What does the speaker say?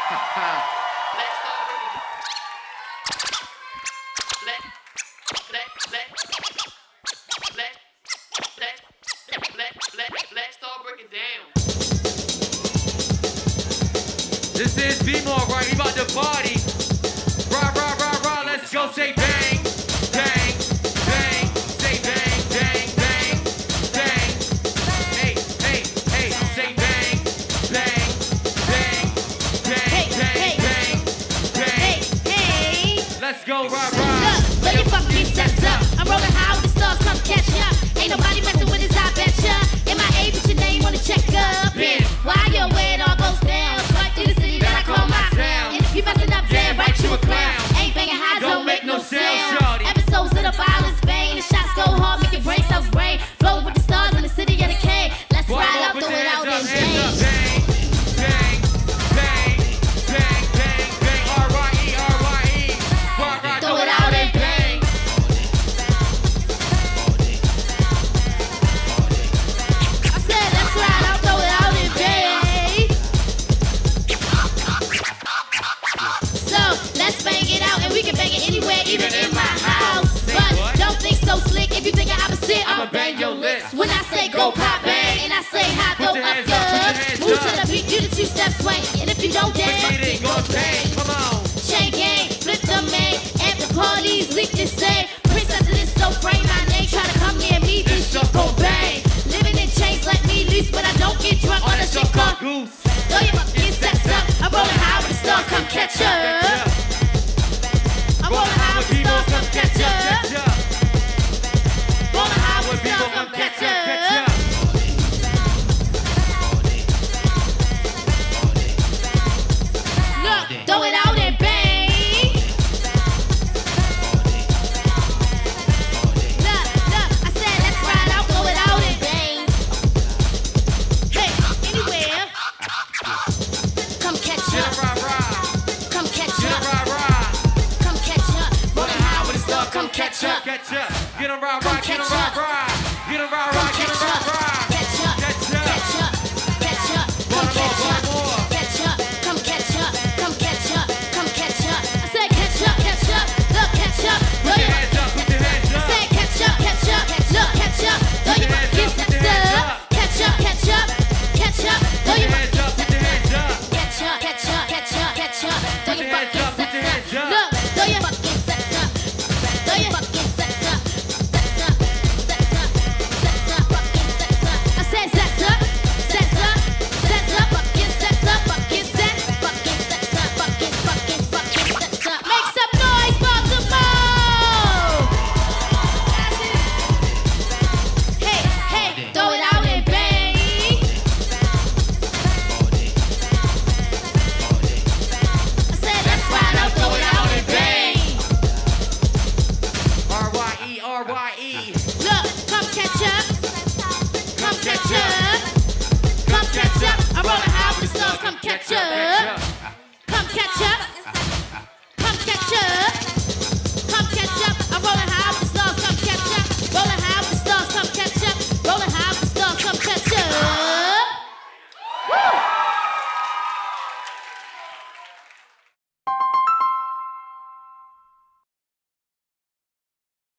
Let's start breaking down. This is B-More, right? He about to party. Rah, rah, rah, rah, let's go. Say bang, bang, bang. Say bang, bang, bang, bang. Hey, hey, hey. Say bang, bang, bang, bang, bang, bang, bang. Hey, Let's go, rah, rah. look, let your fucking steps up. I'm rolling high with the stars, come catch ya. Ain't nobody messing with us, I betcha. MIA, put your name on the check up. And while you're away, it all goes down. Swipe through the city that I call my town. And if you messing up, then write you a clown. Ain't banging high, don't make no sound. Episodes of the violence bang. The shots go hard, make your brain cells brain. Flow with the stars in the city of the K. Let's ride out, throw it out, and bang. Bang, bang, bang, bang, bang, bang. R-Y-E, R-Y-E. Rah, rah, Throw it out and bang. I said let's ride out, throw it out and bang. So let's bang it out, and we can bang it anywhere, even in my house. But don't think so slick. If you think I'm opposite, I'ma bang your lips. When I say go pop bang, and I say high, throw up your move to the beat, do the two-step swing. And if you don't dance, it go bang, come on. chain gang, flip the main, and the parties leak the same. Princess of this so frame, my name, try to come near me, this shit gon' bang. Living in chains, let me loose, but I don't get drunk on the shit called Goose. throw your fucking steps up. I'm rolling high with the stars, come catch up. I'm rolling high with the stars, come catch up. Rolling high with the stars, come catch up.